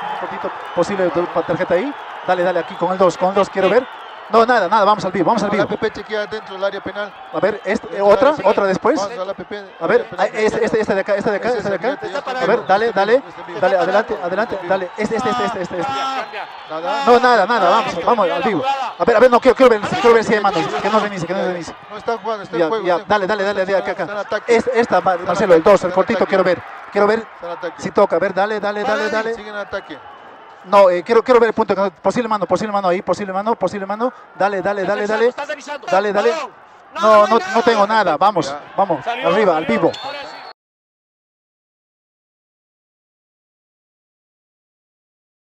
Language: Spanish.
Un poquito posible tarjeta ahí. Dale, dale, aquí con el 2 quiero ver. No, nada, vamos al vivo, vamos al vivo. La PP chequea dentro del área penal. A ver, otra después. Vamos a la PP. A ver, este de acá. A ver, dale, adelante, dale. Este. No, nada, vamos al vivo. A ver, no, quiero ver si hay manos. Que no reinicie. No está jugando, está en juego. Ya, dale, acá. Esta, Marcelo, el 2, el cortito, quiero ver si toca. A ver, dale. Sigue en ataque. No, quiero ver el punto. Posible mano ahí, posible mano. Dale. No tengo nada. Vamos, arriba, al vivo.